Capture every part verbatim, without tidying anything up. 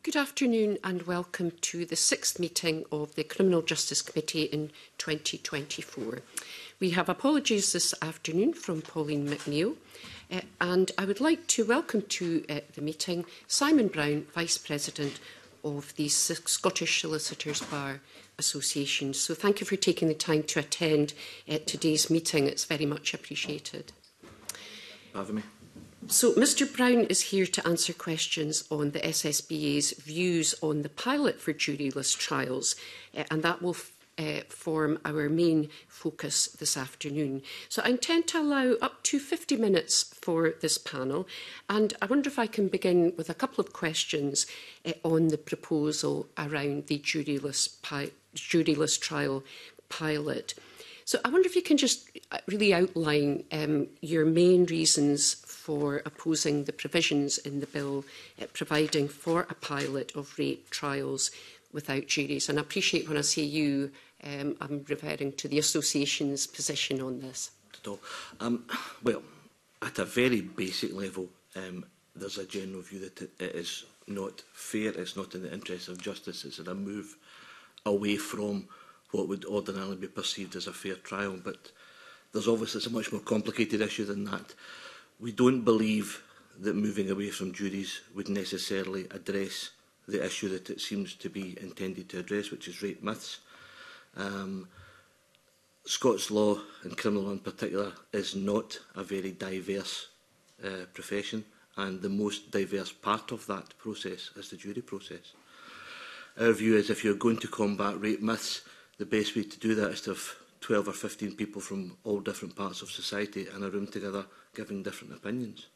Good afternoon and welcome to the sixth meeting of the Criminal Justice Committee in twenty twenty-four. We have apologies this afternoon from Pauline McNeill uh, and I would like to welcome to uh, the meeting Simon Brown, Vice President of the Scottish Solicitors Bar Association. So thank you for taking the time to attend uh, today's meeting. It's very much appreciated. Having me. So, Mr Brown is here to answer questions on the S S B A's views on the pilot for juryless trials, uh, and that will f uh, form our main focus this afternoon. So I intend to allow up to fifty minutes for this panel, and I wonder if I can begin with a couple of questions uh, on the proposal around the juryless, pi juryless trial pilot. So I wonder if you can just really outline um, your main reasons for opposing the provisions in the bill uh, providing for a pilot of rape trials without juries. And I appreciate when I say you, um, I'm referring to the association's position on this. Um, well, at a very basic level, um, there's a general view that it, it is not fair, it's not in the interest of justice, it's a move away from what would ordinarily be perceived as a fair trial. But there's obviously it's a much more complicated issue than that. We don't believe that moving away from juries would necessarily address the issue that it seems to be intended to address, which is rape myths. Um, Scots law, and criminal law in particular, is not a very diverse uh, profession, and the most diverse part of that process is the jury process. Our view is if you're going to combat rape myths, the best way to do that is to have twelve or fifteen people from all different parts of society in a room together giving different opinions.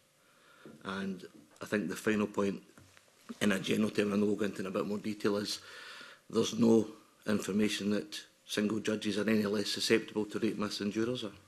And I think the final point, in a general term, and we'll go into in a bit more detail, is there's no information that single judges are any less susceptible to rape myths than jurors are.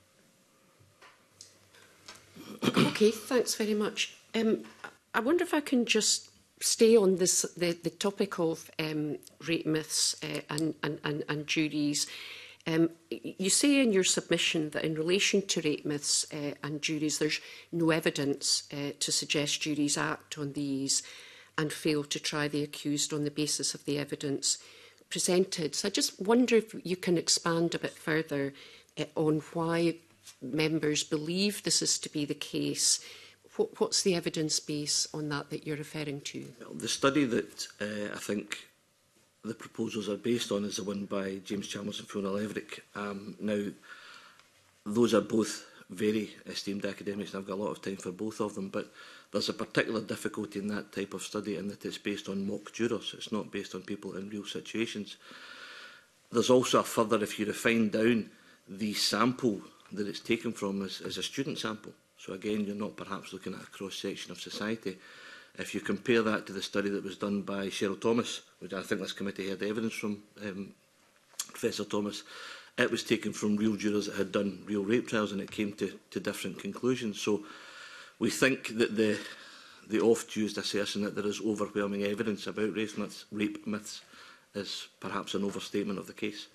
Okay, thanks very much. Um, I wonder if I can just stay on this, the, the topic of um, rape myths uh, and, and, and, and juries. Um, you say in your submission that in relation to rape myths uh, and juries, there's no evidence uh, to suggest juries act on these and fail to try the accused on the basis of the evidence presented. So I just wonder if you can expand a bit further uh, on why members believe this is to be the case. What, what's the evidence base on that that you're referring to? Well, the study that uh, I think the proposals are based on is the one by James Chalmers and Fiona Leverick. Um, now, those are both very esteemed academics, and I've got a lot of time for both of them, but there's a particular difficulty in that type of study in that it's based on mock jurors. It's not based on people in real situations. There's also a further, if you refine down, the sample that it's taken from is, is a student sample. So again, you're not perhaps looking at a cross-section of society. If you compare that to the study that was done by Cheryl Thomas, which I think this committee had evidence from um, Professor Thomas, it was taken from real jurors that had done real rape trials, and it came to, to different conclusions. So we think that the, the oft-used assertion that there is overwhelming evidence about rape myths, rape myths is perhaps an overstatement of the case.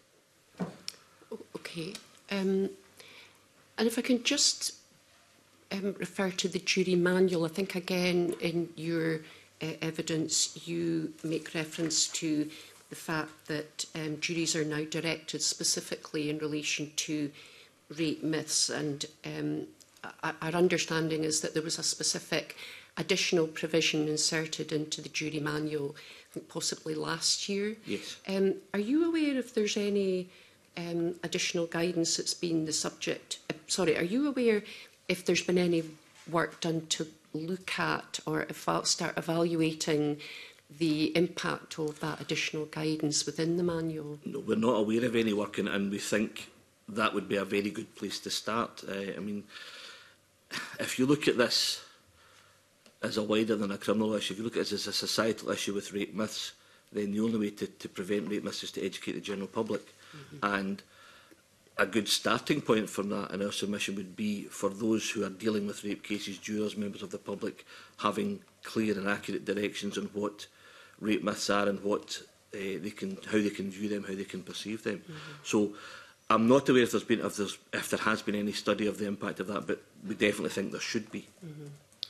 Okay. Um, and if I can just Um, refer to the jury manual. I think again in your uh, evidence you make reference to the fact that um, juries are now directed specifically in relation to rape myths, and um, our understanding is that there was a specific additional provision inserted into the jury manual, I think possibly last year. Yes. Um, are you aware if there's any um, additional guidance that's been the subject? Uh, sorry, are you aware if there's been any work done to look at or start evaluating the impact of that additional guidance within the manual? No, we're not aware of any work, and, and we think that would be a very good place to start. Uh, I mean, if you look at this as a wider than a criminal issue, if you look at it as a societal issue with rape myths, then the only way to, to prevent rape myths is to educate the general public. Mm-hmm. And a good starting point from that in our submission would be for those who are dealing with rape cases, jurors, members of the public, having clear and accurate directions on what rape myths are and what uh, they can, how they can view them, how they can perceive them. Mm-hmm. So I'm not aware if there's been, if, there's, if there has been any study of the impact of that, but we definitely think there should be. Mm-hmm.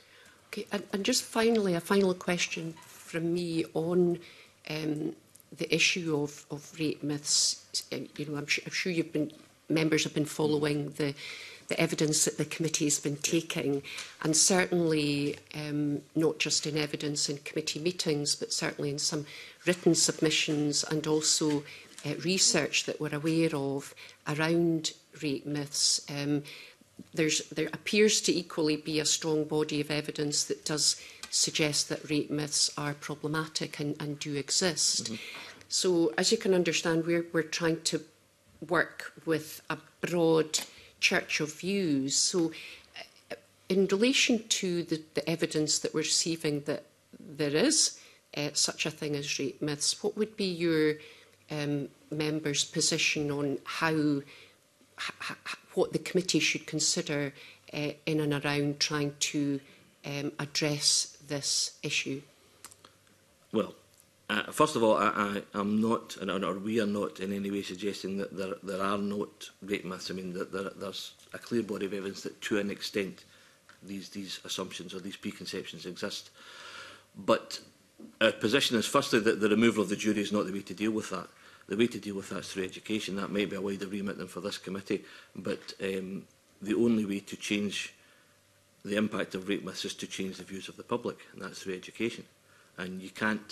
Okay, and, and just finally, a final question from me on um, the issue of, of rape myths. You know, I'm, su I'm sure you've been members have been following the the evidence that the committee has been taking, and certainly um, not just in evidence in committee meetings, but certainly in some written submissions and also uh, research that we're aware of around rape myths. Um, there's, there appears to equally be a strong body of evidence that does suggest that rape myths are problematic and, and do exist. Mm-hmm. So, as you can understand, we're, we're trying to work with a broad church of views. So, uh, in relation to the, the evidence that we're receiving that there is uh, such a thing as rape myths, what would be your um, members' position on how, h what the committee should consider uh, in and around trying to um, address this issue? Well, Uh, first of all, I, I am not, or we are not in any way suggesting that there, there are not rape myths. I mean, that there, there's a clear body of evidence that to an extent these, these assumptions or these preconceptions exist. But our position is firstly that the removal of the jury is not the way to deal with that. The way to deal with that is through education. That might be a wider remit than for this committee, but um, the only way to change the impact of rape myths is to change the views of the public, and that's through education. And you can't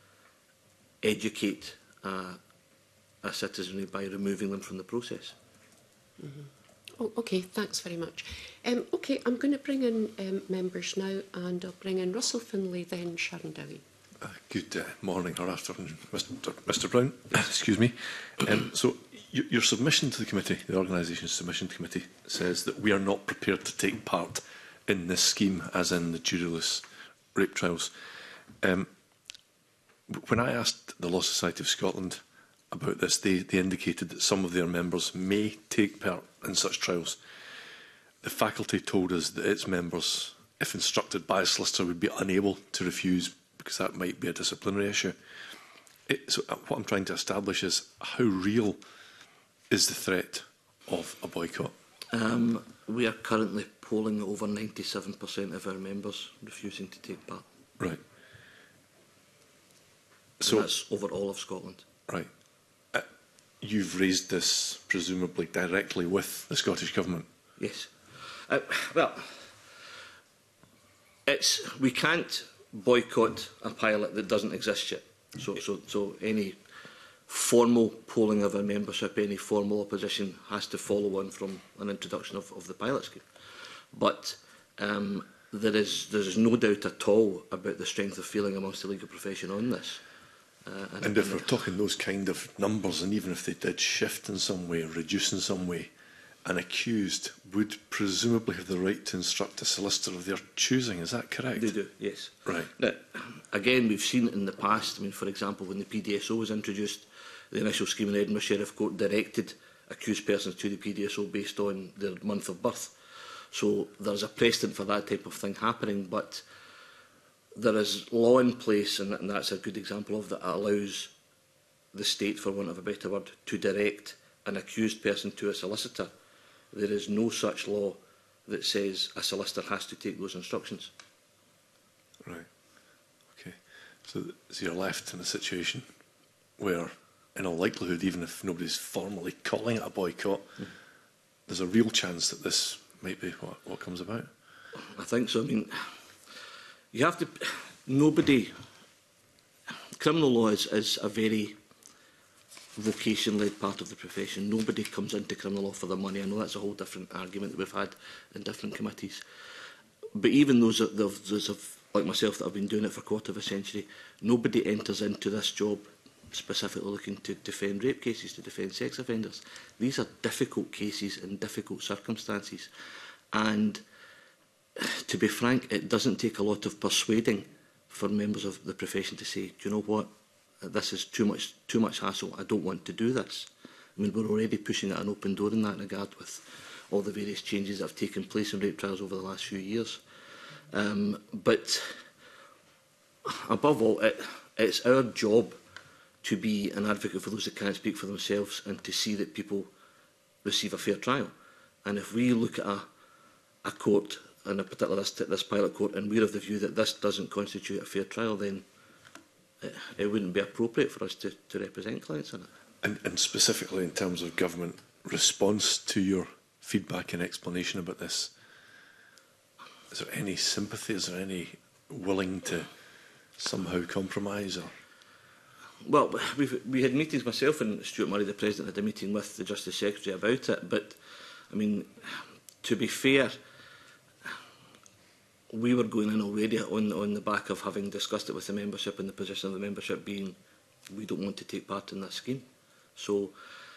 educate uh, a citizenry by removing them from the process. Mm-hmm. Oh, okay, thanks very much. Um, okay, I'm going to bring in um, members now, and I'll bring in Russell Finlay, then Sharon Dowie. Uh, good uh, morning or afternoon, Mister Mister Brown. Excuse me. Um, so, y your submission to the committee, the organisation's submission to the committee, says that we are not prepared to take part in this scheme, as in the juryless rape trials. Um, When I asked the Law Society of Scotland about this, they, they indicated that some of their members may take part in such trials. The faculty told us that its members, if instructed by a solicitor, would be unable to refuse because that might be a disciplinary issue. It, so what I'm trying to establish is how real is the threat of a boycott? Um, we are currently polling over ninety-seven percent of our members refusing to take part. Right. So and that's over all of Scotland. Right. Uh, you've raised this presumably directly with the Scottish Government. Yes. Uh, well, it's we can't boycott a pilot that doesn't exist yet. So, so, so any formal polling of our membership, any formal opposition has to follow on from an introduction of, of the pilot scheme. But um, there is there is no doubt at all about the strength of feeling amongst the legal profession on this. Uh, and, and if we're talking those kind of numbers, and even if they did shift in some way, reduce in some way, an accused would presumably have the right to instruct a solicitor of their choosing. Is that correct? They do, yes. Right. Now, again, we've seen it in the past. I mean, for example, when the P D S O was introduced, the initial scheme in Edinburgh Sheriff Court directed accused persons to the P D S O based on their month of birth. So there's a precedent for that type of thing happening, but there is law in place, and, and that's a good example of that, allows the state, for want of a better word, to direct an accused person to a solicitor. There is no such law that says a solicitor has to take those instructions. Right. Okay. So, so you're left in a situation where, in all likelihood, even if nobody's formally calling it a boycott, mm. there's a real chance that this might be what, what comes about? I think so. I mean, you have to... Nobody... Criminal law is, is a very vocation-led part of the profession. Nobody comes into criminal law for the money. I know that's a whole different argument that we've had in different committees. But even those, those of, like myself that have been doing it for a quarter of a century, nobody enters into this job specifically looking to defend rape cases, to defend sex offenders. These are difficult cases in difficult circumstances. And to be frank, it doesn't take a lot of persuading for members of the profession to say, do you know what, this is too much, too much hassle, I don't want to do this. I mean, we're already pushing at an open door in that regard with all the various changes that have taken place in rape trials over the last few years. Um, but above all, it, it's our job to be an advocate for those that can't speak for themselves and to see that people receive a fair trial. And if we look at a, a court in a particular this, this pilot court, and we're of the view that this doesn't constitute a fair trial, then it, it wouldn't be appropriate for us to, to represent clients in it. And, and specifically in terms of government response to your feedback and explanation about this, is there any sympathy? Is there any willing to somehow compromise? Or? Well, we've, we had meetings, myself and Stuart Murray, the President, had a meeting with the Justice Secretary about it, but, I mean, to be fair, we were going in already on, on the back of having discussed it with the membership, and the position of the membership being we don't want to take part in this scheme. So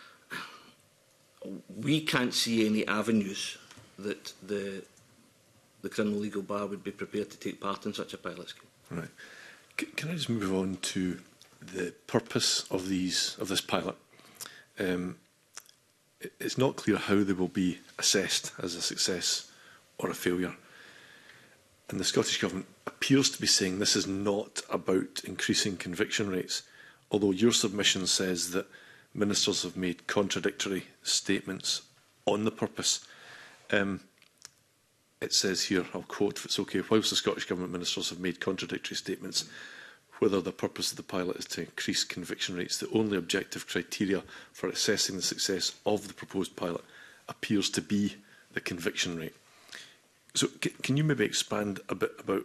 we can't see any avenues that the, the criminal legal bar would be prepared to take part in such a pilot scheme. Right. C can I just move on to the purpose of these of this pilot? Um, it, it's not clear how they will be assessed as a success or a failure. And the Scottish Government appears to be saying this is not about increasing conviction rates, although your submission says that ministers have made contradictory statements on the purpose. Um, it says here, I'll quote if it's okay, whilst the Scottish Government ministers have made contradictory statements, whether the purpose of the pilot is to increase conviction rates, the only objective criteria for assessing the success of the proposed pilot appears to be the conviction rate. So can you maybe expand a bit about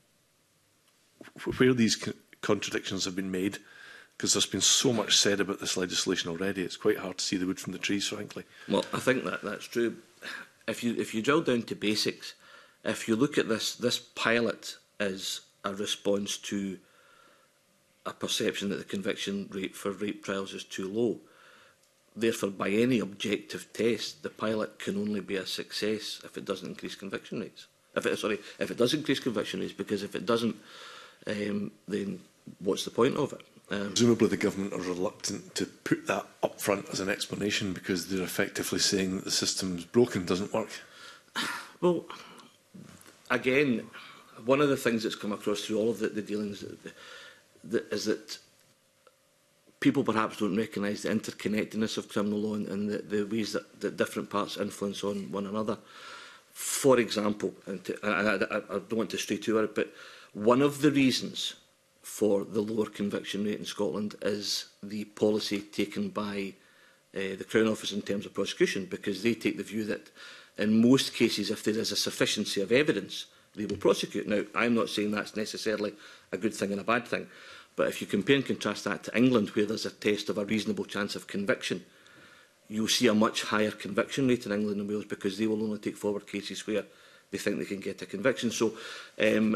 where these co contradictions have been made? Because there's been so much said about this legislation already, it's quite hard to see the wood from the trees, frankly. Well, I think that that's true. If you, if you drill down to basics, if you look at this, this pilot as a response to a perception that the conviction rate for rape trials is too low. Therefore, by any objective test, the pilot can only be a success if it doesn't increase conviction rates. If it, sorry, if it does increase conviction rates, because if it doesn't, um, then what's the point of it? Um, Presumably the government are reluctant to put that up front as an explanation because they're effectively saying that the system's broken, doesn't work. Well, again, one of the things that's come across through all of the, the dealings that, that is that people perhaps don't recognise the interconnectedness of criminal law and, and the, the ways that, that different parts influence on one another. For example, and, to, and I, I, I don't want to stray too far, but one of the reasons for the lower conviction rate in Scotland is the policy taken by uh, the Crown Office in terms of prosecution, because they take the view that in most cases, if there is a sufficiency of evidence, they will prosecute. Now, I'm not saying that's necessarily a good thing and a bad thing, but if you compare and contrast that to England, where there's a test of a reasonable chance of conviction, you'll see a much higher conviction rate in England and Wales, because they will only take forward cases where they think they can get a conviction. So, um,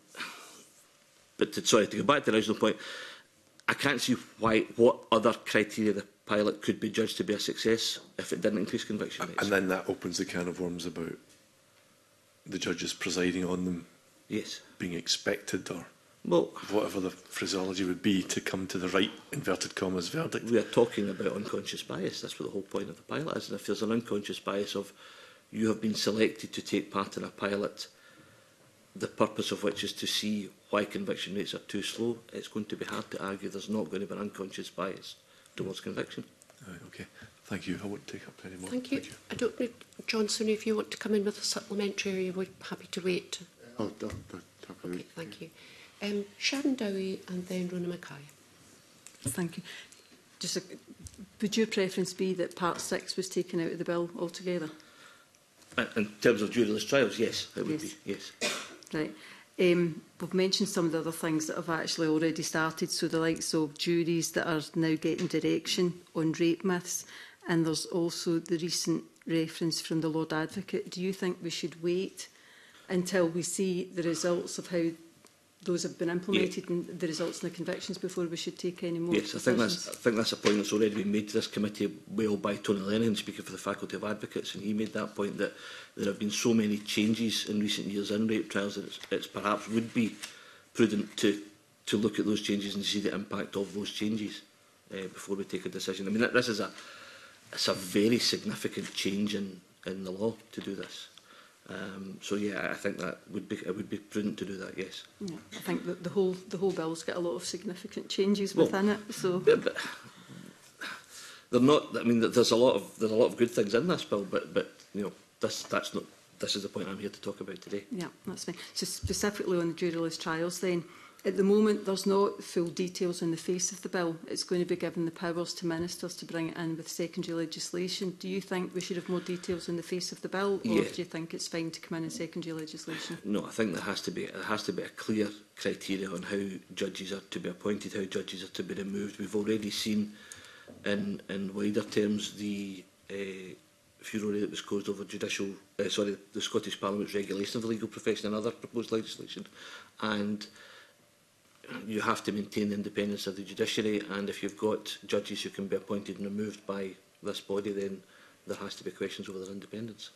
but to, sorry, to go back to the original point, I can't see why what other criteria the pilot could be judged to be a success if it didn't increase conviction rates. And then that opens the can of worms about the judges presiding on them, yes, being expected, or well, whatever the phraseology would be, to come to the right, inverted commas, verdict. We are talking about unconscious bias. That's what the whole point of the pilot is. And if there's an unconscious bias of you have been selected to take part in a pilot, the purpose of which is to see why conviction rates are too slow, it's going to be hard to argue there's not going to be an unconscious bias towards conviction. Right, okay. Thank you. I won't take up any more. Thank you. Thank you. I don't know, Johnson, if you want to come in with a supplementary, or you were happy to wait? Oh, no, no, no, Okay, thank you. Um, Sharon Dowie and then Rona Mackay. Thank you. Just a, would your preference be that Part six was taken out of the bill altogether? In terms of juryless trials, yes, it would Yes. be, yes. Right. Um, we've mentioned some of the other things that have actually already started, so the likes of juries that are now getting direction on rape myths, and there's also the recent reference from the Lord Advocate. Do you think we should wait until we see the results of how those have been implemented yeah. and the results and the convictions before we should take any more Yes, I think, that's, I think that's a point that's already been made to this committee well by Tony Lennon, speaking for the Faculty of Advocates, and he made that point that there have been so many changes in recent years in rape trials that it's, it's perhaps would be prudent to, to look at those changes and see the impact of those changes uh, before we take a decision. I mean, this is a, it's a very significant change in, in the law to do this. Um, so yeah, I think that would be it would be prudent to do that. Yes. Yeah, I think that the whole the whole bill's got a lot of significant changes well, within it. So yeah, but they're not. I mean, there's a lot of there's a lot of good things in this bill, but but you know, this that's not this is the point I'm here to talk about today. Yeah, that's fine. So specifically on the juryless trials then, at the moment there's not full details on the face of the bill. It's going to be given the powers to ministers to bring it in with secondary legislation. Do you think we should have more details on the face of the bill, or Yeah. do you think it's fine to come in in secondary legislation? No, I think there has to be there has to be a clear criteria on how judges are to be appointed, how judges are to be removed. We've already seen in in wider terms the uh, furore that was caused over judicial, uh, sorry, the Scottish Parliament's regulation of the legal profession and other proposed legislation, and you have to maintain the independence of the judiciary, and if you've got judges who can be appointed and removed by this body, then there has to be questions over their independence.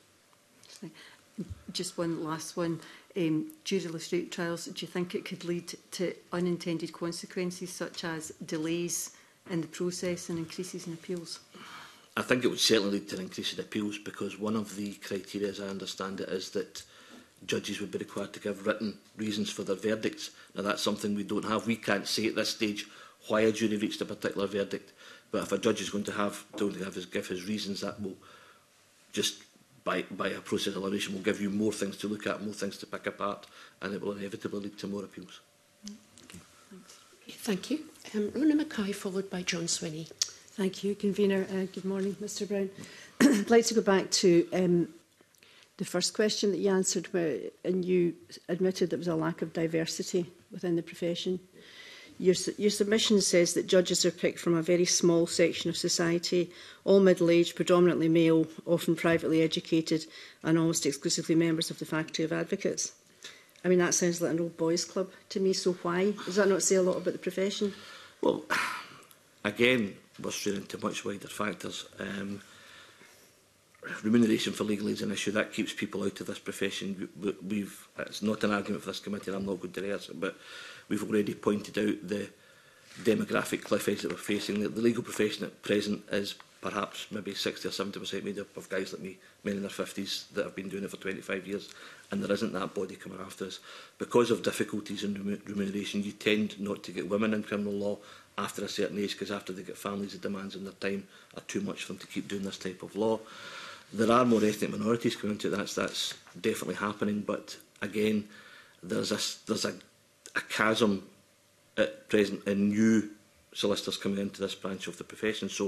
Just one last one. Um, juryless rape trials, do you think it could lead to unintended consequences such as delays in the process and increases in appeals? I think it would certainly lead to an increase in appeals, because one of the criteria, as I understand it, is that judges would be required to give written reasons for their verdicts. Now, that's something we don't have. We can't say at this stage why a jury reached a particular verdict, but if a judge is going to have to have his, give his reasons, that will just, by, by a process of elimination, will give you more things to look at, more things to pick apart, and it will inevitably lead to more appeals. Okay, thanks. Thank you. Um, Rona Mackay, followed by John Swinney. Thank you, Convener. Uh, good morning, Mr Brown. I'd like to go back to um, the first question that you answered, where, and you admitted there was a lack of diversity within the profession. Your, your submission says that judges are picked from a very small section of society, all middle-aged, predominantly male, often privately educated, and almost exclusively members of the Faculty of Advocates. I mean, that sounds like an old boys' club to me, so why? Does that not say a lot about the profession? Well, again, we're straying into much wider factors. Um, remuneration for legal aid is an issue that keeps people out of this profession. We, we've, it's not an argument for this committee, and I'm not going to rehearse it, but we've already pointed out the demographic cliff edge that we're facing. The, the legal profession at present is perhaps maybe sixty or seventy percent made up of guys like me, men in their fifties, that have been doing it for twenty-five years, and there isn't that body coming after us. Because of difficulties in remuneration, you tend not to get women in criminal law after a certain age, because after they get families, the demands on their time are too much for them to keep doing this type of law. There are more ethnic minorities coming into it, that's, that's definitely happening, but again, there's a, there's a, a chasm at present in new solicitors coming into this branch of the profession, so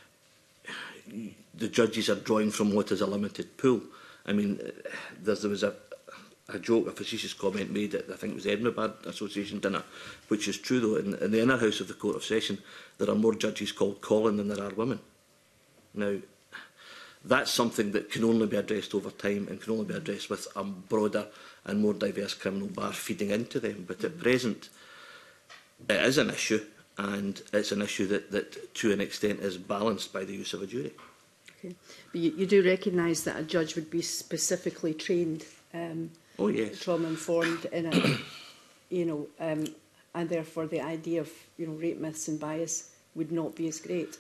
the judges are drawing from what is a limited pool. I mean, there's, there was a, a joke, a facetious comment made at, I think it was the Edinburgh Bar Association dinner, which is true though. In, in the inner house of the Court of Session, there are more judges called Colin than there are women. Now, that's something that can only be addressed over time and can only be addressed with a broader and more diverse criminal bar feeding into them. But at present, it is an issue, and it's an issue that, that to an extent is balanced by the use of a jury. Okay. But you, you do recognise that a judge would be specifically trained, um, oh yes, trauma-informed in it, you know, um, and therefore the idea of, you know, rape myths and bias would not be as great.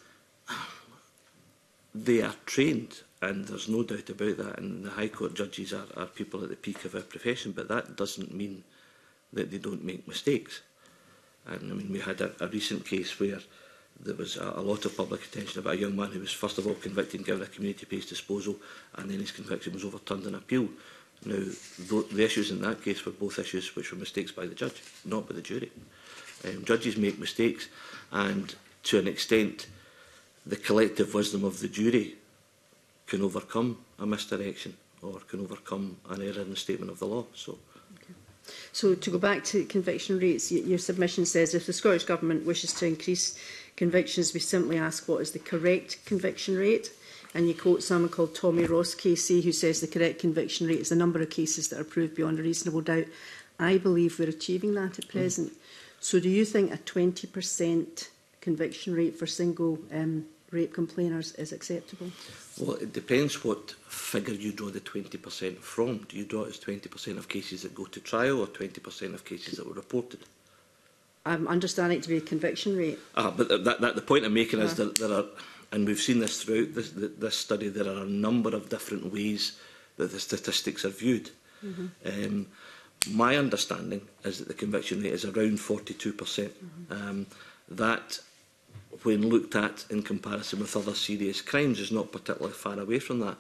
They are trained, and there's no doubt about that, and the High Court judges are, are people at the peak of our profession, but that doesn't mean that they don't make mistakes. And I mean, we had a, a recent case where there was a, a lot of public attention about a young man who was first of all convicted and given a community-based disposal, and then his conviction was overturned in appeal. Now, th the issues in that case were both issues which were mistakes by the judge, not by the jury. Um, judges make mistakes, and to an extent, the collective wisdom of the jury can overcome a misdirection or can overcome an error in the statement of the law. So. So to go back to conviction rates, your submission says if the Scottish Government wishes to increase convictions, we simply ask what is the correct conviction rate. And you quote someone called Tommy Ross K C, who says the correct conviction rate is the number of cases that are proved beyond a reasonable doubt. I believe we're achieving that at present. Mm. So do you think a twenty percent conviction rate for single um, rape complainers is acceptable? Well, it depends what figure you draw the twenty percent from. Do you draw it as twenty percent of cases that go to trial or twenty percent of cases that were reported? I'm understanding it to be a conviction rate. Ah, but that, that, the point I'm making uh. is that there are, and we've seen this throughout this, this study, there are a number of different ways that the statistics are viewed. Mm-hmm. um, my understanding is that the conviction rate is around forty-two percent. Mm-hmm. um, that, when looked at in comparison with other serious crimes, is not particularly far away from that.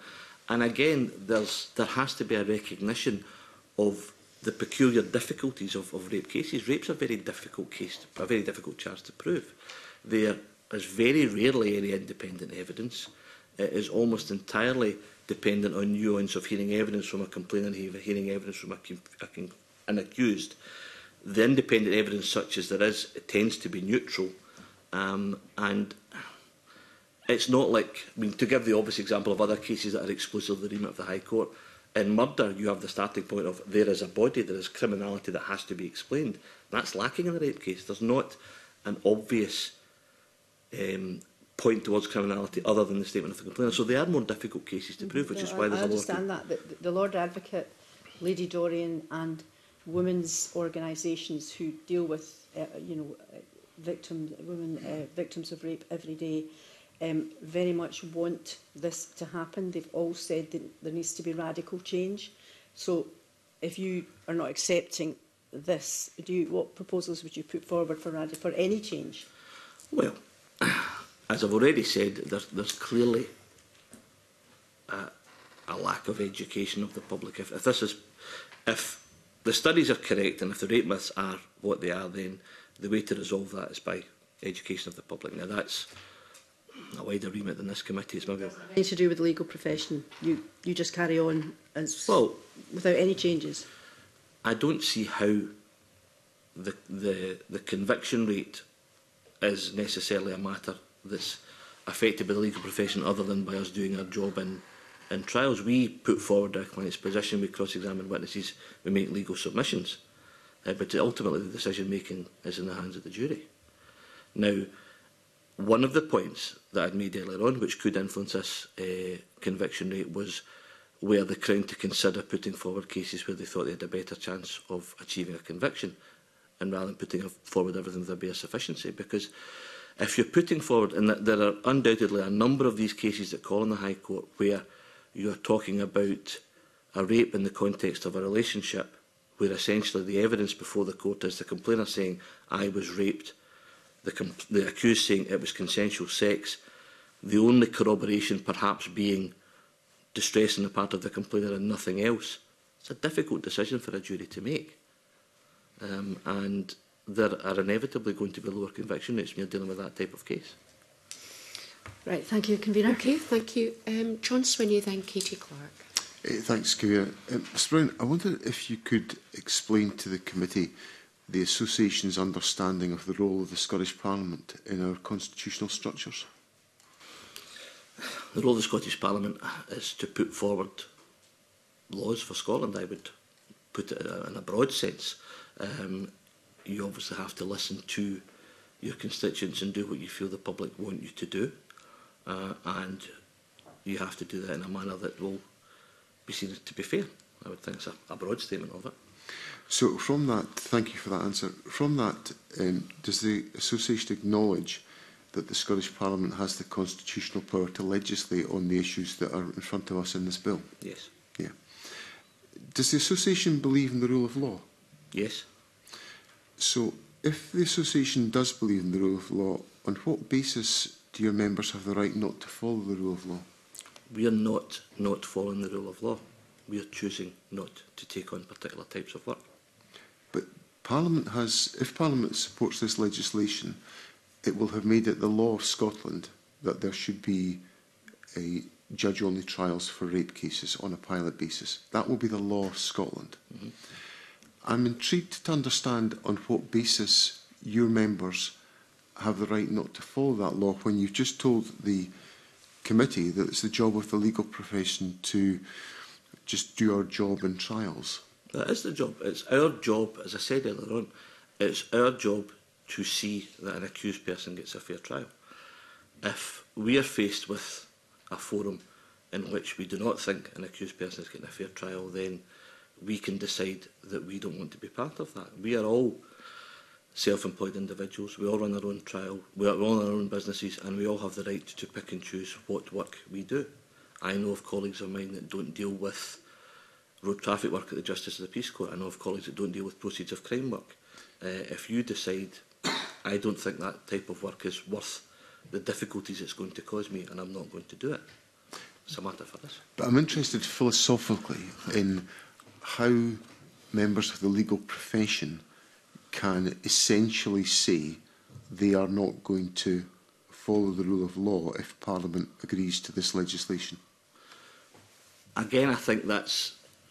And again, there's, there has to be a recognition of the peculiar difficulties of, of rape cases. Rape's a very difficult case, a very difficult charge to prove. There is very rarely any independent evidence. It is almost entirely dependent on nuance of hearing evidence from a complainant, hearing evidence from a, a, an accused. The independent evidence, such as there is, it tends to be neutral. Um, and it's not like, I mean, to give the obvious example of other cases that are exclusively the remit of the High Court, in murder you have the starting point of there is a body, there is criminality that has to be explained. That's lacking in the rape case. There's not an obvious um, point towards criminality other than the statement of the complainant. So they are more difficult cases to prove, which No, is why I, there's I a lot understand of... that, but the Lord Advocate, Lady Dorian and women's organisations who deal with, uh, you know, uh, victims, women, uh, victims of rape every day, um, very much want this to happen. They've all said that there needs to be radical change. So if you are not accepting this, do you, what proposals would you put forward for, radi for any change? Well, as I've already said, there's, there's clearly a, a lack of education of the public. If, if this is, if the studies are correct and if the rape myths are what they are, then the way to resolve that is by education of the public. Now that's a wider remit than this committee. It's maybe Anything to do with the legal profession? You you just carry on as well without any changes? I don't see how the the the conviction rate is necessarily a matter that's affected by the legal profession other than by us doing our job in, in trials. We put forward our client's position, we cross-examine witnesses, we make legal submissions. Uh, but ultimately the decision-making is in the hands of the jury. Now, one of the points that I'd made earlier on, which could influence this uh, conviction rate, was where the Crown to consider putting forward cases where they thought they had a better chance of achieving a conviction, and rather than putting forward everything with a bare sufficiency. Because if you're putting forward, and there are undoubtedly a number of these cases that call in the High Court where you're talking about a rape in the context of a relationship, where essentially the evidence before the court is the complainant saying, I was raped, the, the accused saying it was consensual sex, the only corroboration perhaps being distress on the part of the complainant and nothing else. It's a difficult decision for a jury to make. Um, and there are inevitably going to be lower conviction rates when you're dealing with that type of case. Right, thank you, Convener. Okay, thank you. Um, John Swinney, then Katie Clark. Uh, thanks, Convener. Uh, Mr Brown, I wonder if you could explain to the committee the Association's understanding of the role of the Scottish Parliament in our constitutional structures. The role of the Scottish Parliament is to put forward laws for Scotland. I would put it in a broad sense. Um, you obviously have to listen to your constituents and do what you feel the public want you to do. Uh, and you have to do that in a manner that will be seen to be fair. I would think it's a, a broad statement of it. So from that, thank you for that answer. From that, um, does the Association acknowledge that the Scottish Parliament has the constitutional power to legislate on the issues that are in front of us in this bill? Yes. Yeah. Does the Association believe in the rule of law? Yes. So if the Association does believe in the rule of law, on what basis do your members have the right not to follow the rule of law? We are not not following the rule of law. We are choosing not to take on particular types of work. But Parliament has, if Parliament supports this legislation, it will have made it the law of Scotland that there should be a judge-only trials for rape cases on a pilot basis. That will be the law of Scotland. Mm-hmm. I'm intrigued to understand on what basis your members have the right not to follow that law when you've just told the committee that it's the job of the legal profession to just do our job in trials. That is the job. It's our job, as I said earlier on, it's our job to see that an accused person gets a fair trial. If we are faced with a forum in which we do not think an accused person is getting a fair trial, then we can decide that we don't want to be part of that. We are all self-employed individuals. We all run our own trial. We all run our own businesses, and we all have the right to pick and choose what work we do. I know of colleagues of mine that don't deal with road traffic work at the Justice of the Peace Court. I know of colleagues that don't deal with proceeds of crime work. Uh, if you decide, I don't think that type of work is worth the difficulties it's going to cause me, and I'm not going to do it. It's a matter for us. But I'm interested philosophically in how members of the legal profession can essentially say they are not going to follow the rule of law if Parliament agrees to this legislation. Again, I think that's...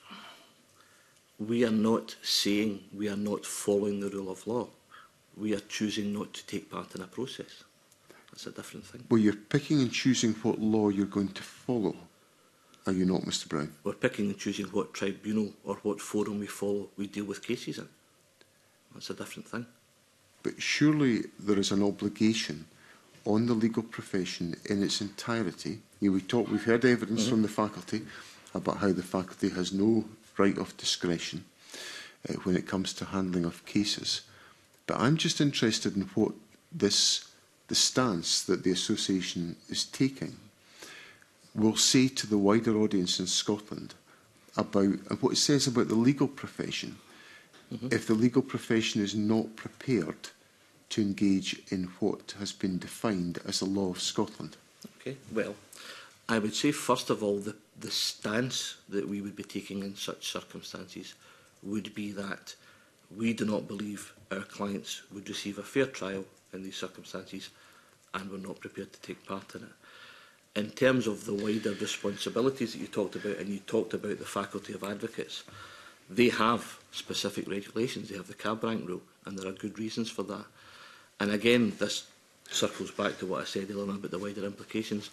We are not saying we are not following the rule of law. We are choosing not to take part in a process. That's a different thing. Well, you're picking and choosing what law you're going to follow, are you not, Mr Brown? We're picking and choosing what tribunal or what forum we follow, we deal with cases in. That's a different thing. But surely there is an obligation on the legal profession in its entirety. You know, we talk, we've heard evidence mm-hmm. from the faculty about how the faculty has no right of discretion uh, when it comes to handling of cases. But I'm just interested in what this, the stance that the association is taking will say to the wider audience in Scotland about and what it says about the legal profession mm-hmm. if the legal profession is not prepared to engage in what has been defined as the law of Scotland. Okay, well, I would say first of all the, the stance that we would be taking in such circumstances would be that we do not believe our clients would receive a fair trial in these circumstances and we're not prepared to take part in it. In terms of the wider responsibilities that you talked about, and you talked about the Faculty of Advocates, they have specific regulations. They have the cab rank rule, and there are good reasons for that. And again, this circles back to what I said earlier about the wider implications.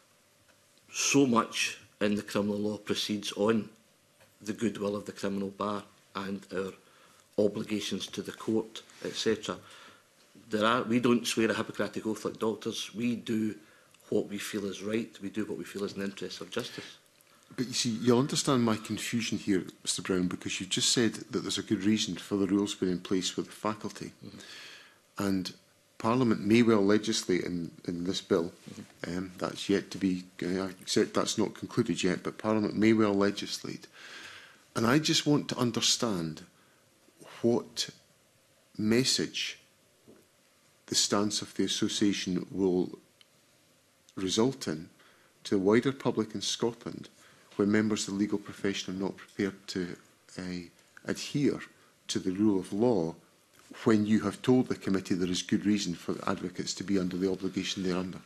So much in the criminal law proceeds on the goodwill of the criminal bar and our obligations to the court, et cetera. There are, we don't swear a Hippocratic oath like doctors. We do what we feel is right. We do what we feel is in the interest of justice. But you see, you'll understand my confusion here, Mr Brown, because you've just said that there's a good reason for the rules being in place with the faculty. Mm-hmm. And Parliament may well legislate in, in this bill. Mm-hmm. um, that's yet to be, uh, I accept that's not concluded yet, but Parliament may well legislate. And I just want to understand what message the stance of the association will result in to the wider public in Scotland when members of the legal profession are not prepared to uh, adhere to the rule of law when you have told the committee there is good reason for advocates to be under the obligation they're under.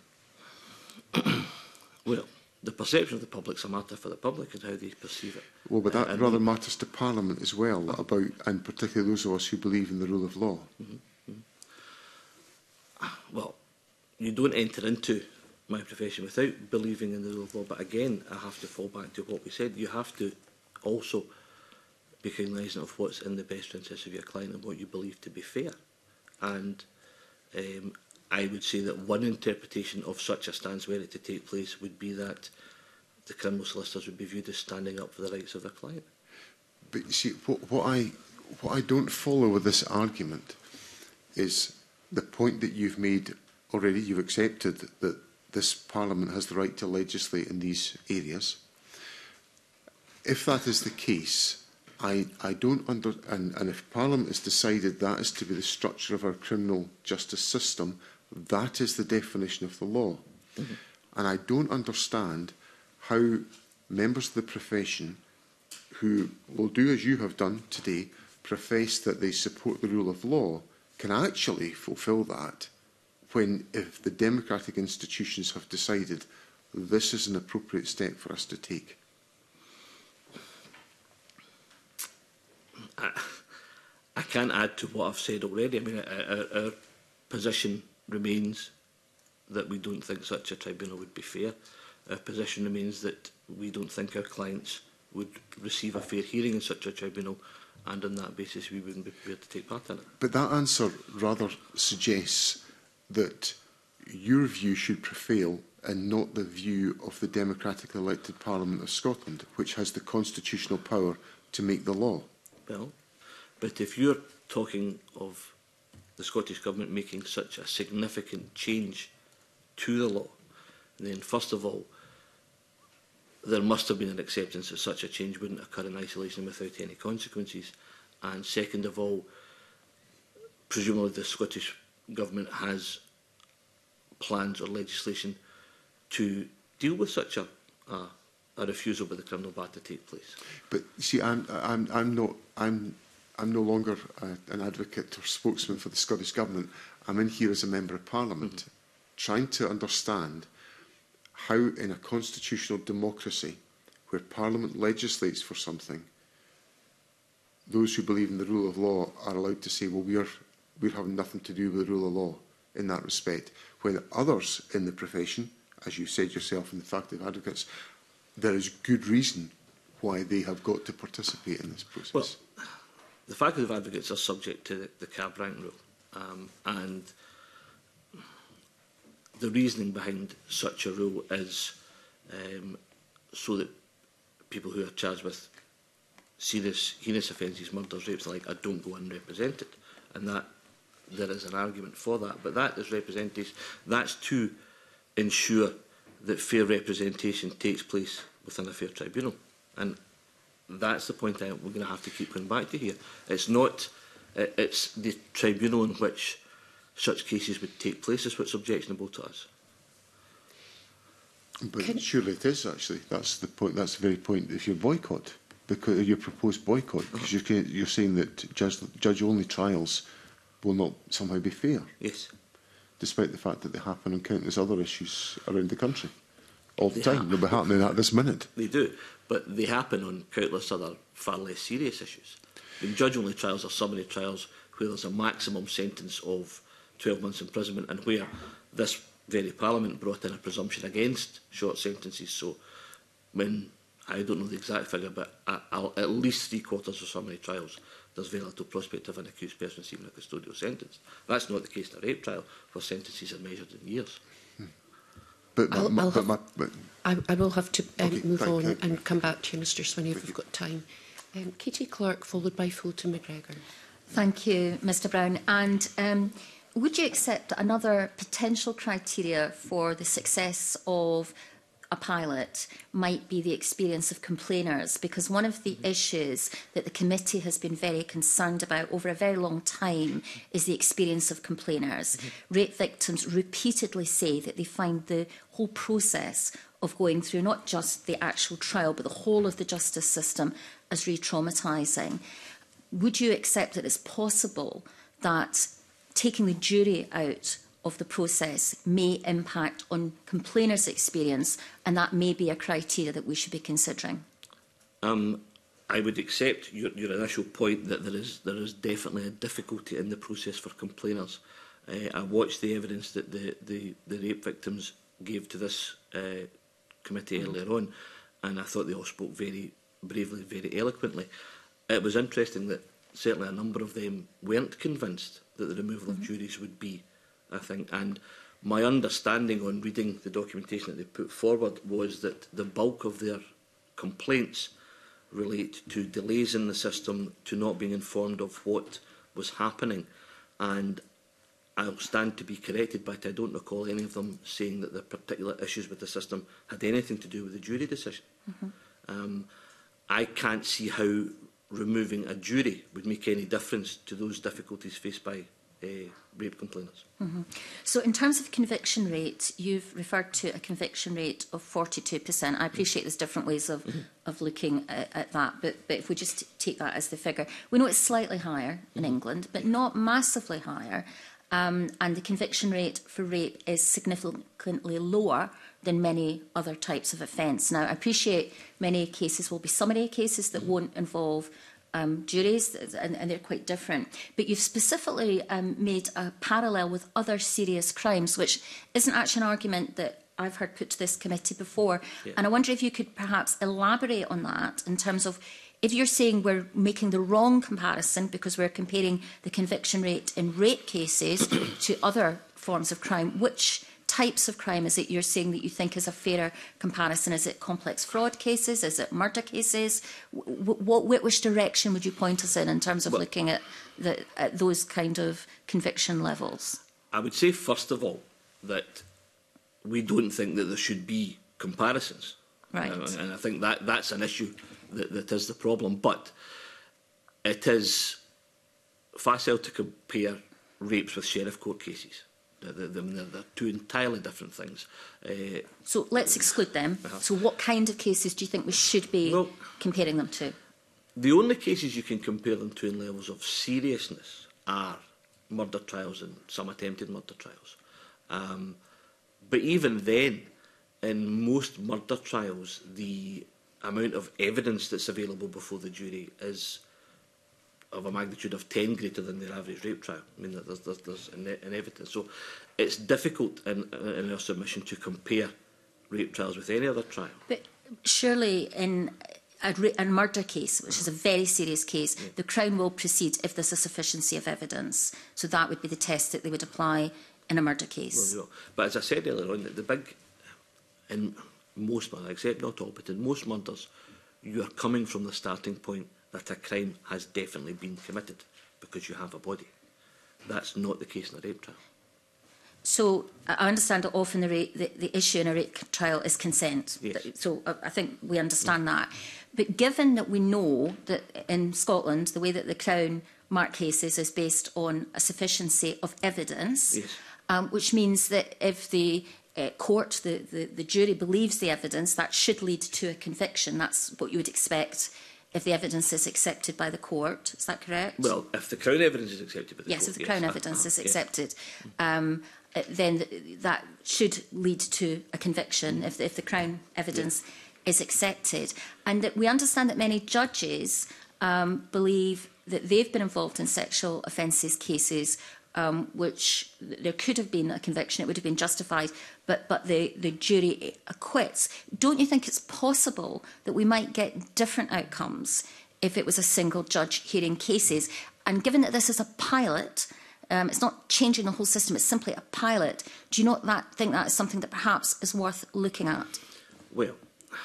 Well, the perception of the public is a matter for the public and how they perceive it. Well, but that uh, rather matters to Parliament as well, uh, about, and particularly those of us who believe in the rule of law. Mm-hmm, mm-hmm. Well, you don't enter into my profession without believing in the rule of law, but again, I have to fall back to what we said. You have to also be cognizant of what's in the best interest of your client and what you believe to be fair. And um, I would say that one interpretation of such a stance, were it to take place, would be that the criminal solicitors would be viewed as standing up for the rights of their client. But you see, what, what, I, what I don't follow with this argument is the point that you've made already. You've accepted that this Parliament has the right to legislate in these areas. If that is the case, I, I don't under, and, and if Parliament has decided that is to be the structure of our criminal justice system, that is the definition of the law. Mm-hmm. And I don't understand how members of the profession who will do as you have done today, profess that they support the rule of law, can actually fulfil that when, if the democratic institutions have decided this is an appropriate step for us to take. I, I can't add to what I've said already. I mean, our, our position remains that we don't think such a tribunal would be fair. Our position remains that we don't think our clients would receive a fair hearing in such a tribunal, and on that basis we wouldn't be prepared to take part in it. But that answer rather suggests that your view should prevail and not the view of the democratically elected Parliament of Scotland, which has the constitutional power to make the law. Well, but if you're talking of the Scottish Government making such a significant change to the law, then first of all, there must have been an acceptance that such a change wouldn't occur in isolation without any consequences. And second of all, presumably the Scottish Government has plans or legislation to deal with such a, a, a refusal by the criminal bar to take place. But you see, I'm, I'm, I'm not, I'm, I'm no longer a, an advocate or spokesman for the Scottish Government. I'm in here as a Member of Parliament, mm-hmm. trying to understand how, in a constitutional democracy, where Parliament legislates for something, those who believe in the rule of law are allowed to say, well, we're, we're having nothing to do with the rule of law in that respect, when others in the profession, as you said yourself in the fact of advocates, there is good reason why they have got to participate in this process. Well, the faculty of advocates are subject to the, the C A B rank rule, um, and the reasoning behind such a rule is um, so that people who are charged with serious, heinous offences, murders, rapes, like, I don't go unrepresented, and that there is an argument for that. But that is representation. That's to ensure that fair representation takes place within a fair tribunal, and that's the point I, we're going to have to keep going back to here. It's not. It, it's the tribunal in which such cases would take place is what's objectionable to us. But Can surely it is, actually. That's the point. That's the very point. If you boycott, because your proposed boycott, because you're, you're saying that judge, judge-only trials will not somehow be fair. Yes. Despite the fact that they happen on countless other issues around the country. All the They time. They'll be happening at this minute. They do, but they happen on countless other far less serious issues. In judge-only trials are summary trials where there's a maximum sentence of twelve months imprisonment, and where this very Parliament brought in a presumption against short sentences. So when, I don't know the exact figure, but at, at least three quarters of summary trials, there's very little prospect of an accused person receiving a custodial sentence. That's not the case in a rape trial, where sentences are measured in years. But, my, I'll, my, I'll but have, my, but I, I will have to um, Okay, move thank on you. and come back to you, Mr Swinney, if Thank we've you. got time. Um, Katie Clark, followed by Fulton McGregor. Thank you, Mr Brown. And um, would you accept another potential criteria for the success of a pilot might be the experience of complainers? Because one of the issues that the committee has been very concerned about over a very long time is the experience of complainers. Mm-hmm. Rape victims repeatedly say that they find the whole process of going through not just the actual trial but the whole of the justice system as re-traumatising. Would you accept that it's possible that taking the jury out of the process may impact on complainers' experience, and that may be a criteria that we should be considering? Um, I would accept your, your initial point that there is there is definitely a difficulty in the process for complainers. Uh, I watched the evidence that the, the, the rape victims gave to this uh, committee mm-hmm. earlier on, and I thought they all spoke very bravely, very eloquently. It was interesting that certainly a number of them weren't convinced that the removal mm-hmm. of juries would be a thing. And my understanding on reading the documentation that they put forward was that the bulk of their complaints relate to delays in the system, to not being informed of what was happening. And I'll stand to be corrected, but I don't recall any of them saying that the particular issues with the system had anything to do with the jury decision. Mm-hmm. um, I can't see how removing a jury would make any difference to those difficulties faced by uh, rape complainants. Mm-hmm. So in terms of conviction rate, you've referred to a conviction rate of forty-two percent. I appreciate there's different ways of, mm-hmm. of looking at, at that, but, but if we just take that as the figure, we know it's slightly higher in England, but not massively higher. Um, and the conviction rate for rape is significantly lower than many other types of offence. Now, I appreciate many cases will be summary cases that won't involve um, juries, and, and they're quite different. But you've specifically um, made a parallel with other serious crimes, which isn't actually an argument that I've heard put to this committee before. Yeah. And I wonder if you could perhaps elaborate on that in terms of, if you're saying we're making the wrong comparison because we're comparing the conviction rate in rape cases to other forms of crime, which types of crime is it you're saying that you think is a fairer comparison? Is it complex fraud cases? Is it murder cases? W what, which direction would you point us in in terms of well, looking at, the, at those kind of conviction levels? I would say, first of all, that we don't think that there should be comparisons. Right. Uh, and I think that that's an issue that, that is the problem. But it is facile to compare rapes with sheriff court cases. They're, they're, they're two entirely different things. Uh, So let's exclude them. Uh-huh. So what kind of cases do you think we should be Well, comparing them to? The only cases you can compare them to in levels of seriousness are murder trials and some attempted murder trials. Um, but even then, in most murder trials, the amount of evidence that's available before the jury is of a magnitude of ten greater than the average rape trial. I mean, there's, there's, there's an, an evidence. So it's difficult in, in our submission to compare rape trials with any other trial. But surely in a, a murder case, which is a very serious case, yeah. the Crown will proceed if there's a sufficiency of evidence. So that would be the test that they would apply in a murder case. Well, but as I said earlier on, the big, in most murders, except not all, but in most murders, you are coming from the starting point that a crime has definitely been committed because you have a body. That's not the case in a rape trial. So I understand that often the, rape, the, the issue in a rape trial is consent. Yes. So I think we understand that. But given that we know that in Scotland, the way that the Crown mark cases is based on a sufficiency of evidence, yes. um, which means that if the uh, court, the, the, the jury believes the evidence, that should lead to a conviction. That's what you would expect if the evidence is accepted by the court. Is that correct? Well, if the Crown evidence is accepted by the yes, court. If the yes, Crown uh, evidence uh, is yes. accepted, um, uh, then th that should lead to a conviction if, if the Crown evidence yeah. is accepted. And that we understand that many judges um, believe that they've been involved in sexual offences cases um, which there could have been a conviction, it would have been justified, but, but the, the jury acquits. Don't you think it's possible that we might get different outcomes if it was a single judge hearing cases? And given that this is a pilot, um, it's not changing the whole system, it's simply a pilot, do you not that, think that is something that perhaps is worth looking at? Well,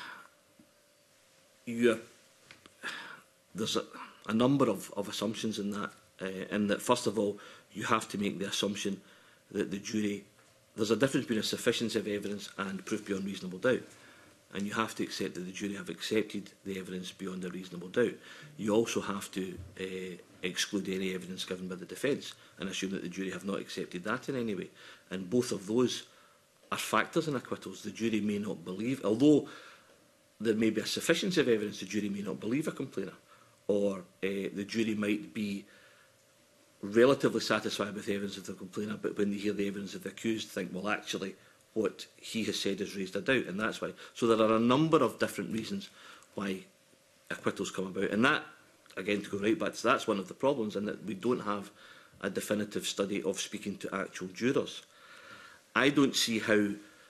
you're, there's a, a number of, of assumptions in that, uh, in that first of all, you have to make the assumption that the jury, there's a difference between a sufficiency of evidence and proof beyond reasonable doubt. And you have to accept that the jury have accepted the evidence beyond a reasonable doubt. You also have to uh, exclude any evidence given by the defence and assume that the jury have not accepted that in any way. And both of those are factors in acquittals. The jury may not believe, although there may be a sufficiency of evidence, the jury may not believe a complainer, or uh, the jury might be relatively satisfied with the evidence of the complainer, but when they hear the evidence of the accused, think, well, actually, what he has said has raised a doubt, and that's why. So there are a number of different reasons why acquittals come about, and that, again, to go right back to that's one of the problems, in that we don't have a definitive study of speaking to actual jurors. I don't see how.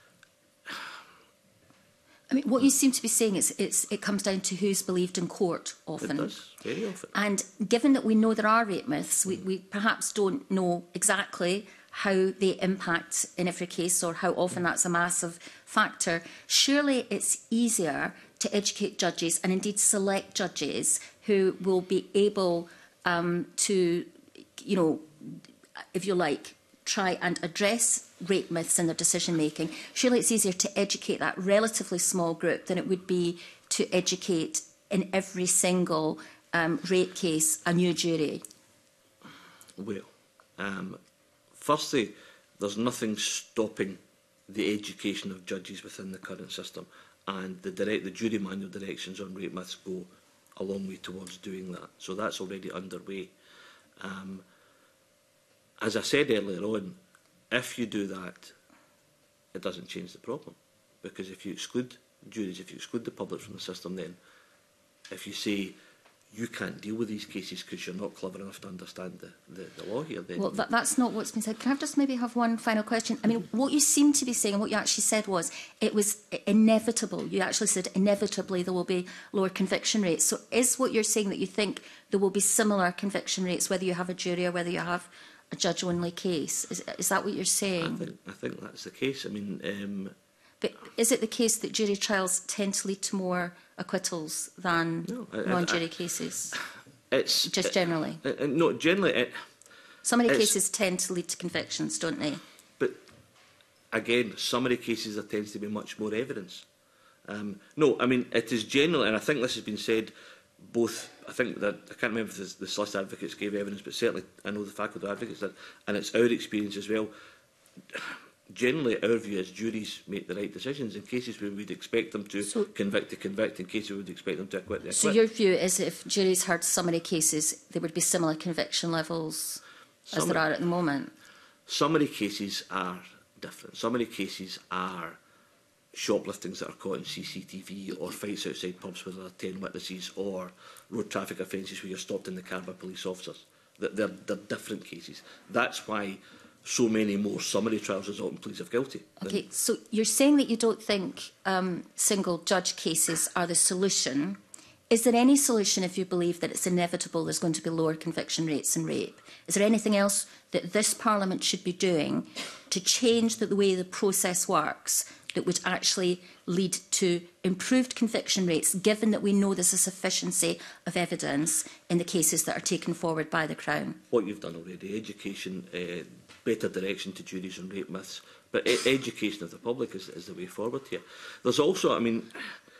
I mean, what you seem to be saying is it's, it comes down to who's believed in court often. It does, very often. And given that we know there are rape myths, we, we perhaps don't know exactly how they impact in every case or how often that's a massive factor. Surely it's easier to educate judges and indeed select judges who will be able um, to, you know, if you like, try and address rape myths in their decision making. Surely it's easier to educate that relatively small group than it would be to educate in every single um, rape case a new jury. Well, um, firstly, there's nothing stopping the education of judges within the current system, and the, direct, the jury manual directions on rape myths go a long way towards doing that. So that's already underway. Um, as I said earlier on, if you do that, it doesn't change the problem. Because if you exclude juries, if you exclude the public from the system, then if you say you can't deal with these cases because you're not clever enough to understand the, the, the law here, then... Well, that, that's not what's been said. Can I just maybe have one final question? I mean, what you seem to be saying and what you actually said was it was inevitable. You actually said inevitably there will be lower conviction rates. So is what you're saying that you think there will be similar conviction rates whether you have a jury or whether you have a judge-only case? Is, is that what you're saying? I think, I think that's the case. I mean... Um, But is it the case that jury trials tend to lead to more acquittals than no, I, non-jury I, I, cases? It's just it, generally. Uh, no, generally. It, Summary cases tend to lead to convictions, don't they? But again, summary cases there tends to be much more evidence. Um, no, I mean it is generally, and I think this has been said. Both, I think that I can't remember if the, the solicitor advocates gave evidence, but certainly I know the faculty advocates did, and it's our experience as well. generally, our view is juries make the right decisions. In cases where we'd expect them to So- convict, to convict. In cases where we'd expect them to acquit, they acquit. So your view is that if juries heard summary cases, there would be similar conviction levels as Summary- there are at the moment? Summary cases are different. Summary cases are shopliftings that are caught on C C T V, or fights outside pubs where there are ten witnesses, or road traffic offences where you're stopped in the car by police officers. They're, they're, they're different cases. That's why so many more summary trials result in pleas of guilty. Okay, so you're saying that you don't think um, single judge cases are the solution. Is there any solution if you believe that it's inevitable there's going to be lower conviction rates in rape? Is there anything else that this Parliament should be doing to change the, the way the process works that would actually lead to improved conviction rates, given that we know there's a sufficiency of evidence in the cases that are taken forward by the Crown? What you've done already, education, uh, better direction to juries on rape myths, but e education of the public is, is the way forward here. There's also, I mean,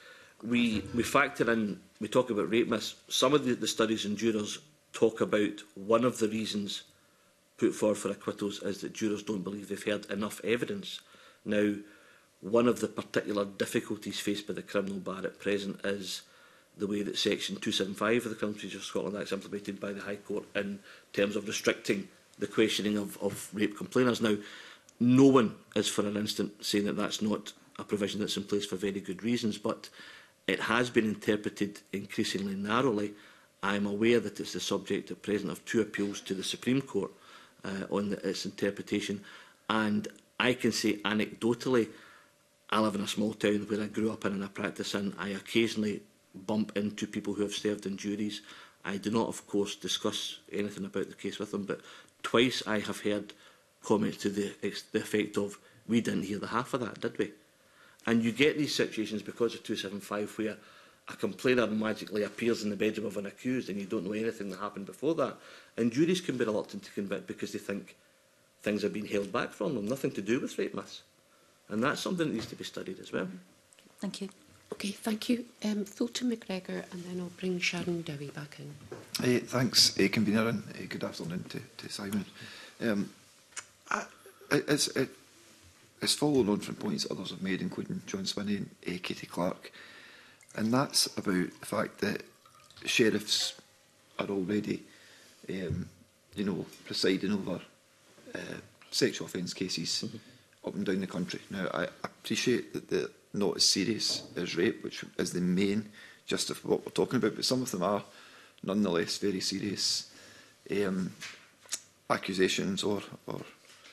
we, we factor in, we talk about rape myths. Some of the, the studies on jurors talk about one of the reasons put forward for acquittals is that jurors don't believe they've heard enough evidence. Now, one of the particular difficulties faced by the criminal bar at present is the way that Section two seventy-five of the Criminal Procedure Scotland Act is implemented by the High Court in terms of restricting the questioning of, of rape complainers. Now, no one is for an instant saying that that's not a provision that's in place for very good reasons, but it has been interpreted increasingly narrowly. I am aware that it's the subject at present of two appeals to the Supreme Court uh, on the, its interpretation, and I can say anecdotally, I live in a small town where I grew up in and I practice in. I occasionally bump into people who have served in juries. I do not, of course, discuss anything about the case with them, but twice I have heard comments to the, the effect of, we didn't hear the half of that, did we? And you get these situations because of two seventy-five where a complainer magically appears in the bedroom of an accused and you don't know anything that happened before that. And juries can be reluctant to convict because they think things have been held back from them, nothing to do with rape myths. And that's something that needs to be studied as well. Thank you. Okay, thank you. Um, Fulton McGregor, and then I'll bring Sharon Dowie back in. Uh, thanks, uh, Convener, and uh, good afternoon to, to Simon. Um, I, it's, it, it's following on from points that others have made, including John Swinney and uh, Katie Clark, and that's about the fact that sheriffs are already, um, you know, presiding over uh, sexual offence cases mm-hmm. up and down the country. Now, I appreciate that they're not as serious as rape, which is the main gist of what we're talking about, but some of them are nonetheless very serious um, accusations or, or,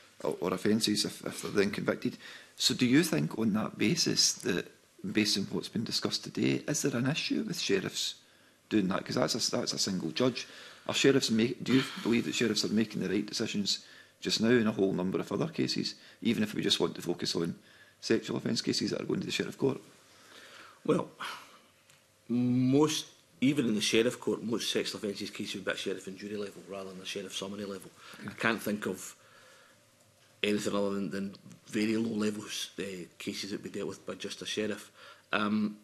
or offences if, if they're then convicted. So do you think on that basis, that based on what's been discussed today, is there an issue with sheriffs doing that? Because that's a, that's a single judge. Are sheriffs make, do you believe that sheriffs are making the right decisions just now in a whole number of other cases, even if we just want to focus on sexual offence cases that are going to the Sheriff Court? Well, most, even in the Sheriff Court, most sexual offences cases would be at Sheriff and jury level rather than the Sheriff summary level. Okay. I can't think of anything other than, than very low level uh, cases that would be dealt with by just a Sheriff. Um,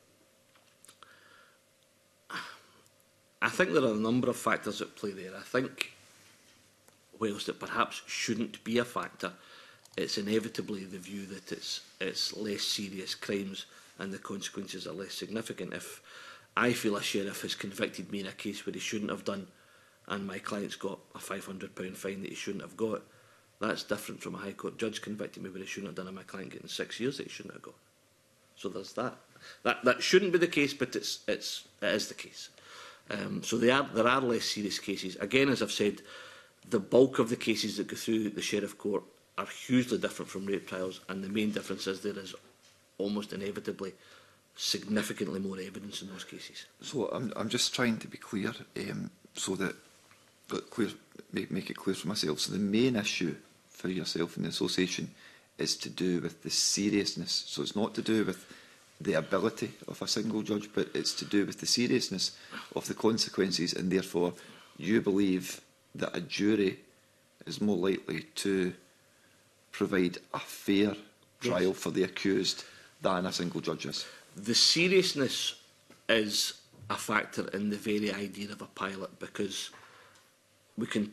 I think there are a number of factors at play there. I think, whilst it perhaps shouldn't be a factor, it's inevitably the view that it's, it's less serious crimes and the consequences are less significant. If I feel a sheriff has convicted me in a case where he shouldn't have done and my client's got a five hundred pound fine that he shouldn't have got, that's different from a High Court judge convicting me where he shouldn't have done and my client getting six years that he shouldn't have got. So there's that. That, that shouldn't be the case, but it's, it's, it is the case. Um, so there are, there are less serious cases. Again, as I've said, the bulk of the cases that go through the Sheriff Court are hugely different from rape trials, and the main difference is there is almost inevitably significantly more evidence in those cases. So I'm, I'm just trying to be clear, um, so that but clear, make, make it clear for myself. So the main issue for yourself in the association is to do with the seriousness. So it's not to do with the ability of a single judge, but it's to do with the seriousness of the consequences, and therefore you believe that a jury is more likely to provide a fair trial yes. for the accused than a single judge is. The seriousness is a factor in the very idea of a pilot, because we can talk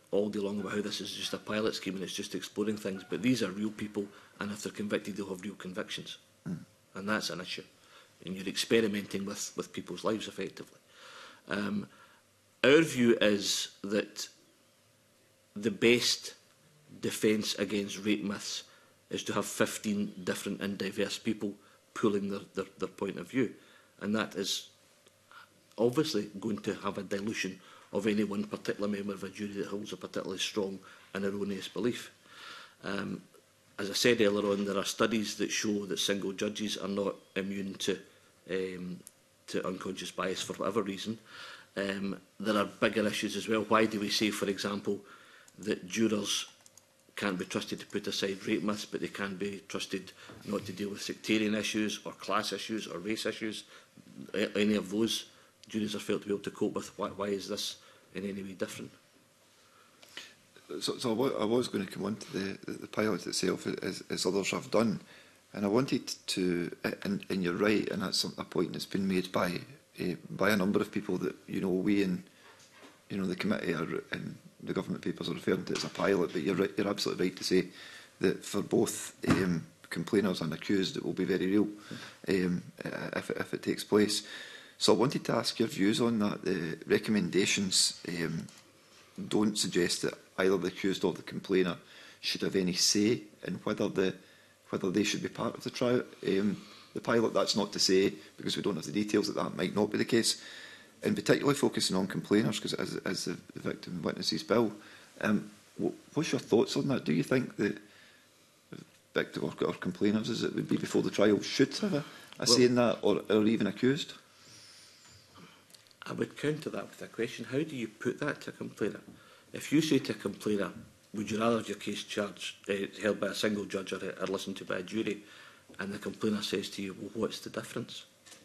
all day long about how this is just a pilot scheme and it's just exploring things, but these are real people, and if they're convicted, they'll have real convictions. Mm. And that's an issue. And you're experimenting with, with people's lives, effectively. Um, our view is that the best defence against rape myths is to have fifteen different and diverse people pulling their, their, their point of view. And that is obviously going to have a dilution of any one particular member of a jury that holds a particularly strong and erroneous belief. Um, as I said earlier on, there are studies that show that single judges are not immune to, um, to unconscious bias for whatever reason. Um, there are bigger issues as well. Why do we say, for example, that jurors can't be trusted to put aside rape myths, but they can be trusted not to deal with sectarian issues or class issues or race issues? Any of those juries are felt to be able to cope with. Why, why is this in any way different? So, so I, wa I was going to come on to the, the, the pilot itself, as, as others have done. And I wanted to, and, and you're right, and that's a point that's been made by uh, by a number of people that, you know, we in, you know, the committee are, and the government papers are referring to it as a pilot, but you're, right, you're absolutely right to say that for both um, complainers and accused, it will be very real um, if, it, if it takes place. So I wanted to ask your views on that. The recommendations um, don't suggest that either the accused or the complainer should have any say in whether the whether they should be part of the trial, um, the pilot. That's not to say, because we don't have the details, that that might not be the case. And particularly focusing on complainers, because as, as the, the victim witnesses bill, um, what, what's your thoughts on that? Do you think that victim or, or complainers, as it would be before the trial, should have a, a well, say in that, or, or even accused? I would counter that with a question. How do you put that to a complainer? If you say to a complainer, would you rather have your case charged, uh, held by a single judge or, or listened to by a jury, and the complainer says to you, well, what's the difference?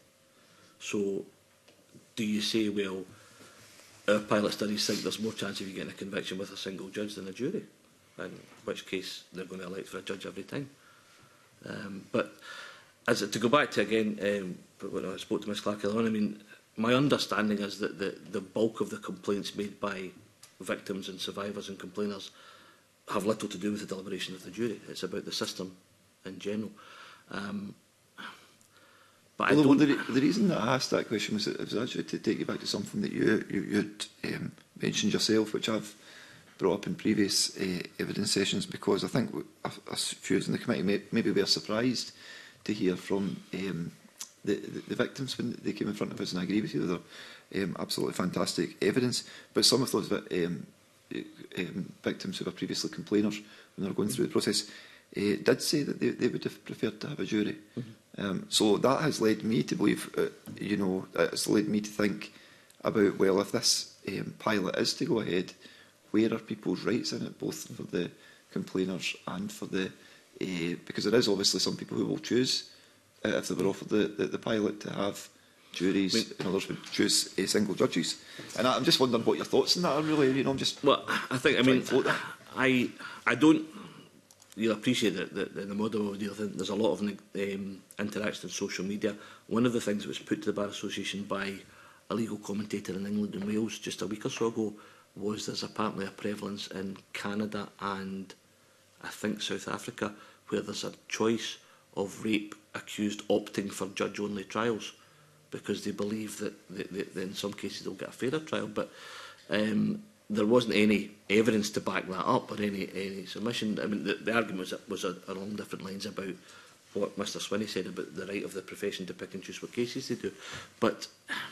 So do you say, well, our pilot studies think there's more chance of you getting a conviction with a single judge than a jury, in which case they're going to elect for a judge every time. Um, but as it, to go back to again, um, but when I spoke to Miz Clark earlier on, I mean, my understanding is that the, the bulk of the complaints made by victims and survivors and complainers have little to do with the deliberation of the jury. It's about the system in general. Um, but I Although don't... the, the reason that I asked that question was, was actually to take you back to something that you, you, you'd um, mentioned yourself, which I've brought up in previous uh, evidence sessions, because I think a, a few in the committee may, maybe were surprised to hear from um, the, the, the victims when they came in front of us, and I agree with you, they're um, absolutely fantastic evidence. But some of those um, um, victims who were previously complainers, when they were going through the process, uh, did say that they, they would have preferred to have a jury. Mm-hmm. um, so that has led me to believe, uh, you know, it's led me to think about, well, if this um, pilot is to go ahead, where are people's rights in it, both for the complainers and for the... Uh, because there is obviously some people who will choose, uh, if they were offered the, the, the pilot, to have juries, I mean, and others would choose uh, single judges. And I, I'm just wondering what your thoughts on that are, really. You know, I'm just... Well, I think, I mean, I, I don't... You'll appreciate that, that in the model deal, there's a lot of um, interaction on social media. One of the things that was put to the Bar Association by a legal commentator in England and Wales just a week or so ago was there's apparently a prevalence in Canada and I think South Africa where there's a choice of rape accused opting for judge-only trials because they believe that, that, that, that in some cases they'll get a fairer trial. But um, there wasn't any evidence to back that up or any, any submission. I mean, the, the argument was, was a, along different lines about what Mr Swinney said about the right of the profession to pick and choose what cases they do. But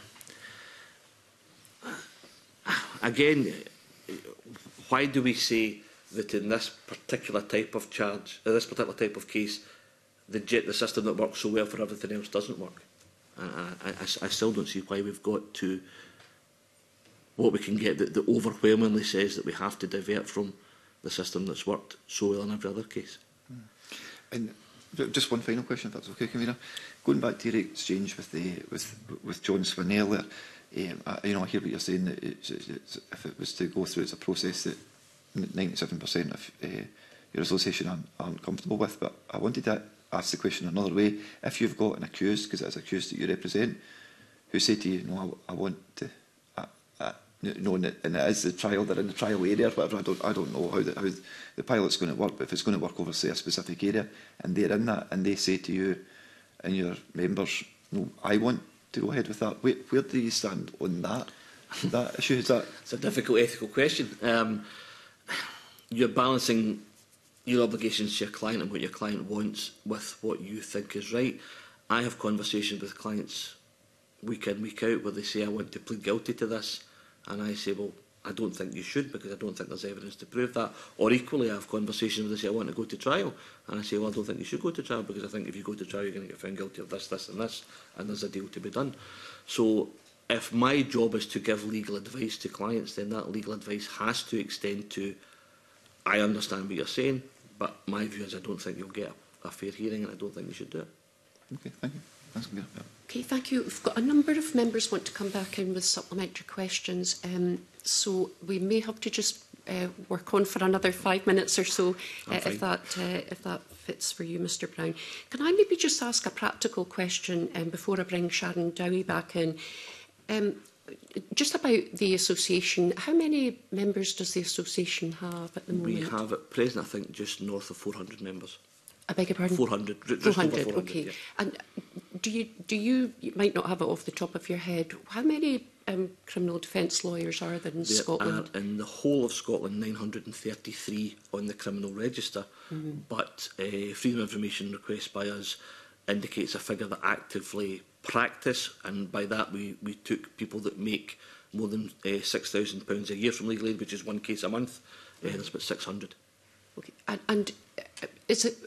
again, why do we say that in this particular type of charge, uh, this particular type of case, the, the system that works so well for everything else doesn't work? I, I, I still don't see why we've got to what we can get that, that overwhelmingly says that we have to divert from the system that's worked so well in every other case. And just one final question, if that's okay, Convener. Going back to your exchange with the with with John Swinney earlier, um, I, you know, I hear what you're saying, that it's, it's, if it was to go through, it's a process that ninety-seven percent of uh, your association aren't, aren't comfortable with. But I wanted to ask the question another way. If you've got an accused, because it's accused that you represent, who say to you, no, I, I want to, I, I, you know, and it, and it is the trial, they're in the trial area or whatever. I don't, I don't know how the, how the pilot's going to work, but if it's going to work over, say, a specific area, and they're in that, and they say to you and your members, no, I want to go ahead with that, where, where do you stand on that, that issue? Is that... It's a difficult ethical question. Um, you're balancing your obligations to your client and what your client wants with what you think is right. I have conversations with clients week in, week out, where they say, I want to plead guilty to this. And I say, well, I don't think you should, because I don't think there's evidence to prove that. Or equally, I have conversations where they say, I want to go to trial. And I say, well, I don't think you should go to trial, because I think if you go to trial, you're going to get found guilty of this, this and this, and there's a deal to be done. So if my job is to give legal advice to clients, then that legal advice has to extend to, I understand what you're saying, but my view is I don't think you'll get a, a fair hearing, and I don't think you should do it. Okay, thank you. That's good. Yeah. Okay, thank you. We've got a number of members want to come back in with supplementary questions, um, so we may have to just uh, work on for another five minutes or so, uh, if that uh, if that fits for you, Mister Brown. Can I maybe just ask a practical question um, before I bring Sharon Dowie back in? Um, just about the association, how many members does the association have at the moment? We have at present, I think, just north of four hundred members. I beg your pardon? four hundred. four hundred, okay. Yeah. And do you, do you, you might not have it off the top of your head, how many um, criminal defence lawyers are there in there Scotland? Are, in the whole of Scotland, nine hundred and thirty-three on the criminal register, mm-hmm. but uh, freedom of information request by us indicates a figure that actively practice, and by that we, we took people that make more than uh, six thousand pounds a year from legal aid, which is one case a month. Uh, there's about six hundred. Okay. And, and uh, is it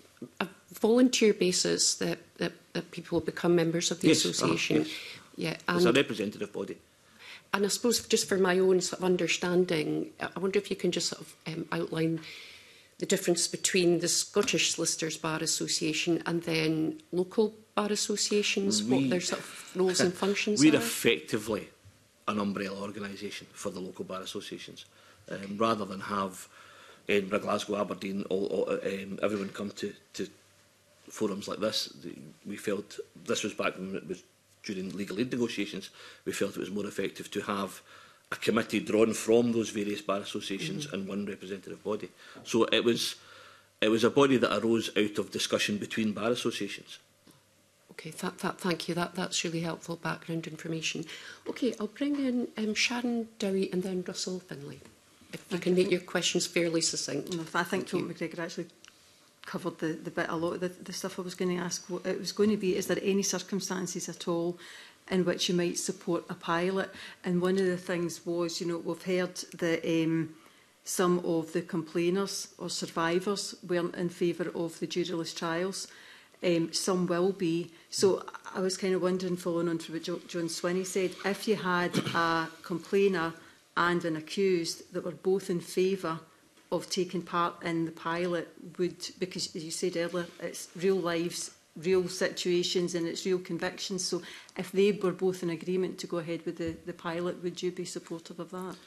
a volunteer basis that, that, that people become members of the yes, association? Uh, yes. Yeah, and, it's a representative body. And I suppose just for my own sort of understanding, I wonder if you can just sort of um, outline the difference between the Scottish Solicitors Bar Association and then local bar associations, we, what their sort of roles and functions we're are? We're effectively an umbrella organisation for the local bar associations, um, rather than have Edinburgh, Glasgow, Aberdeen, all, all, um, everyone come to, to forums like this. We felt, this was back when it was during legal aid negotiations, we felt it was more effective to have a committee drawn from those various bar associations mm-hmm. and one representative body. So it was, it was a body that arose out of discussion between bar associations. Okay, that, that, thank you. That, that's really helpful background information. Okay, I'll bring in um, Sharon Dowie and then Russell Finlay. If you can make your questions fairly succinct. No, I think Tom McGregor actually covered the, the bit, a lot of the, the stuff I was going to ask. What it was going to be, is there any circumstances at all in which you might support a pilot? And one of the things was, you know, we've heard that um, some of the complainers or survivors weren't in favour of the juryless trials. Um, some will be. So I was kind of wondering, following on from what jo John Swinney said, if you had a complainer and an accused that were both in favour of taking part in the pilot, would, because as you said earlier, it's real lives, real situations and it's real convictions, so if they were both in agreement to go ahead with the, the pilot, would you be supportive of that?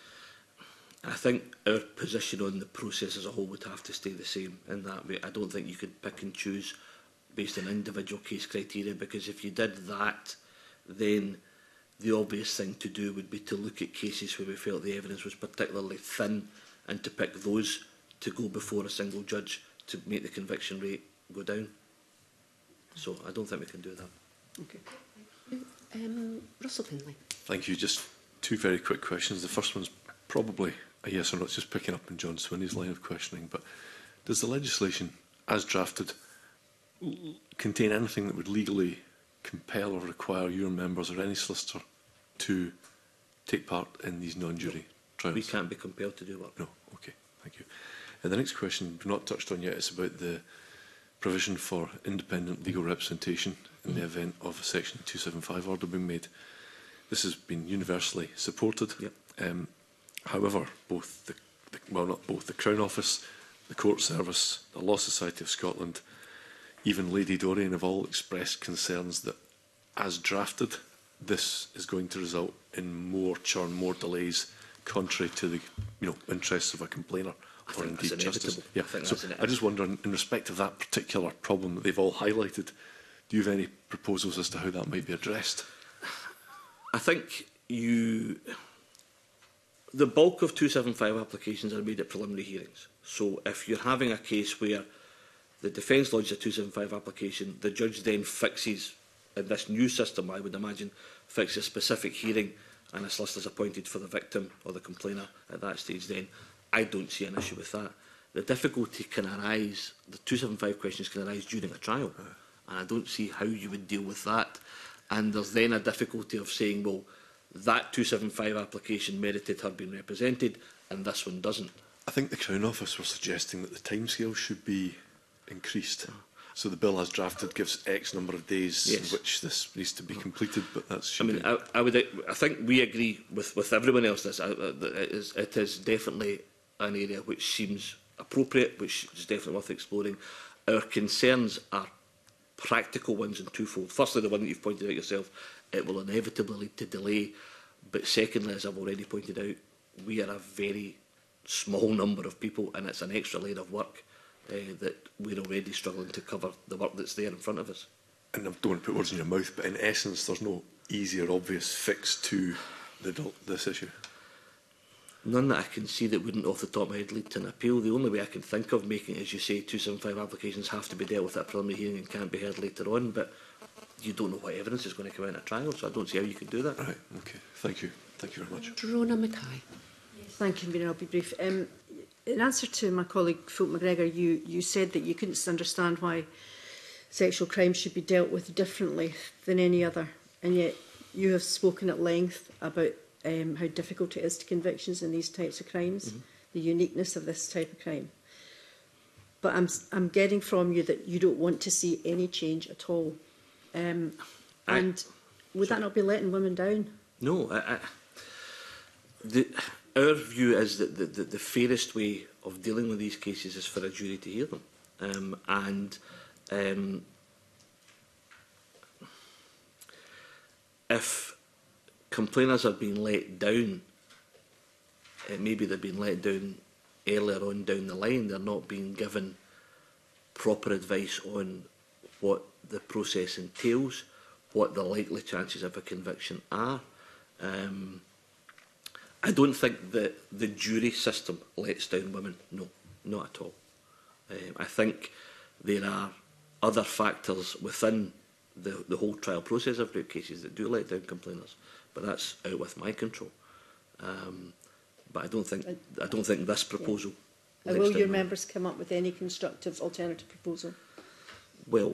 I think our position on the process as a whole would have to stay the same in that way. I don't think you could pick and choose based on individual case criteria, because if you did that, then the obvious thing to do would be to look at cases where we felt the evidence was particularly thin and to pick those to go before a single judge to make the conviction rate go down. So I don't think we can do that. Okay. Um, Russell Finlay. Thank you. Just two very quick questions. The first one's probably a yes or no. It's just picking up on John Swinney's line of questioning. But does the legislation, as drafted, contain anything that would legally compel or require your members or any solicitor to take part in these non-jury trials? We can't be compelled to do work. No. Okay. Thank you. And the next question we've not touched on yet is about the provision for independent legal representation in the event of a Section two seventy-five order being made. This has been universally supported. Yep. Um, however, both the, the well, not both the Crown Office, the Court Service, the Law Society of Scotland, even Lady Dorian have all expressed concerns that, as drafted, this is going to result in more churn, more delays, contrary to the you know interests of a complainer or indeed justice. Yeah. I, so I just wonder, in respect of that particular problem that they've all highlighted, do you have any proposals as to how that might be addressed? I think you the bulk of two seventy-five applications are made at preliminary hearings. So if you're having a case where the defence lodges a two seventy-five application, the judge then fixes, in this new system I would imagine, fixes a specific hearing and a solicitor is appointed for the victim or the complainer at that stage, then I don't see an issue with that. The difficulty can arise, the two seventy-five questions can arise during a trial, and I don't see how you would deal with that. And there's then a difficulty of saying, well, that two seventy-five application merited her being represented and this one doesn't. I think the Crown Office were suggesting that the timescale should be increased. So the bill as drafted gives X number of days Yes. in which this needs to be completed, but that's. I mean, I, I would. I think we agree with with everyone else. This uh, uh, it is, it is definitely an area which seems appropriate, which is definitely worth exploring. Our concerns are practical ones and twofold. Firstly, the one that you've pointed out yourself, it will inevitably lead to delay. But secondly, as I've already pointed out, we are a very small number of people, and it's an extra layer of work uh, that we're already struggling to cover the work that's there in front of us. And I don't want to put words in your mouth, but in essence, there's no easy or obvious fix to the, this issue. None that I can see that wouldn't, off the top of my head, lead to an appeal. The only way I can think of making it, as you say, two seventy-five applications have to be dealt with at a preliminary hearing and can't be heard later on, but you don't know what evidence is going to come out in a trial, so I don't see how you can do that. Right, okay. Thank you. Thank you very much. Rona Mackay. Thank you, Convener. I'll be brief. Um, in answer to my colleague Fulk McGregor, you, you said that you couldn't understand why sexual crime should be dealt with differently than any other, and yet you have spoken at length about um, how difficult it is to convictions in these types of crimes, mm-hmm. the uniqueness of this type of crime. But I'm, I'm getting from you that you don't want to see any change at all. Um, and I, would sorry. that not be letting women down? No. I, I, the, our view is that the, the, the fairest way of dealing with these cases is for a jury to hear them. Um, and um, if complainers are being let down, uh, maybe they're being let down earlier on down the line, they're not being given proper advice on what the process entails, what the likely chances of a conviction are. Um, I don't think that the jury system lets down women. No, not at all. Um, I think there are other factors within the, the whole trial process of rape cases that do let down complainers, but that's out with my control. Um, but I don't think I don't think this proposal. Yeah. Will your members come up with any constructive alternative proposal? Well,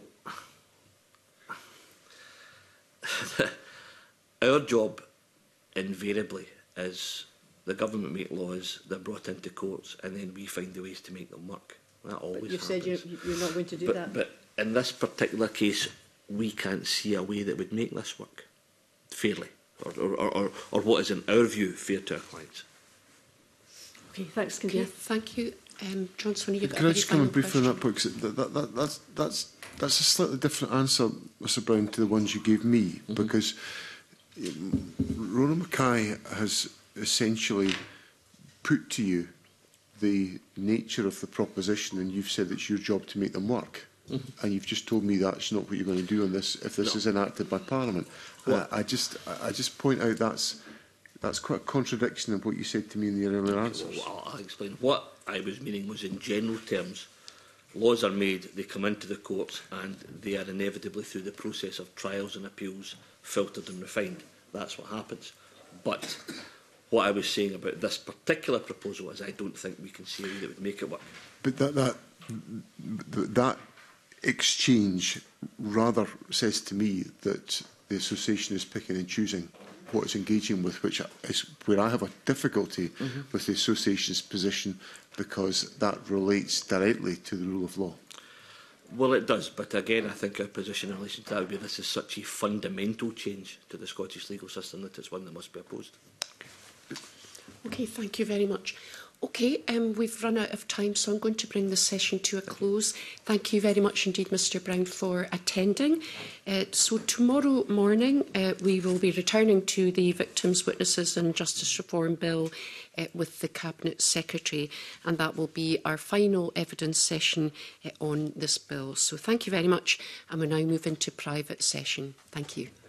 our job invariably is the government make laws, they're brought into courts, and then we find the ways to make them work. That always but you've happens. said you're, you're not going to do but, that. But in this particular case, we can't see a way that would make this work fairly, or, or, or, or what is in our view fair to our clients. Okay, thanks, Okay, Convener. thank you. Um, John Swinney, you've got Can a I very just come and final brief on question? that point? 'Cause that, that, that, that's, that's, that's a slightly different answer, Mr Brown, to the ones you gave me, mm-hmm. because um, Rona Mackay has essentially put to you the nature of the proposition, and you've said it's your job to make them work. Mm-hmm. And you've just told me that's not what you're going to do on this if this no. is enacted by Parliament. Uh, I just, I just point out that's that's quite a contradiction of what you said to me in the earlier answers. Well, I'll explain. What I was meaning was, in general terms, laws are made, they come into the courts, and they are inevitably, through the process of trials and appeals, filtered and refined. That's what happens. But what I was saying about this particular proposal is I don't think we can see a way that would make it work. But that, that, that exchange rather says to me that the association is picking and choosing what it's engaging with, which is where I have a difficulty mm-hmm. with the association's position, because that relates directly to the rule of law. Well, it does, but again, I think our position in relation to that would be this is such a fundamental change to the Scottish legal system that it's one that must be opposed. Okay, okay, thank you very much. Okay, um, we've run out of time, so I'm going to bring this session to a close. Thank you very much indeed, Mr Brown, for attending. Uh, so tomorrow morning, uh, we will be returning to the Victims, Witnesses and Justice Reform Bill uh, with the Cabinet Secretary, and that will be our final evidence session uh, on this bill. So thank you very much, and we now move into private session. Thank you.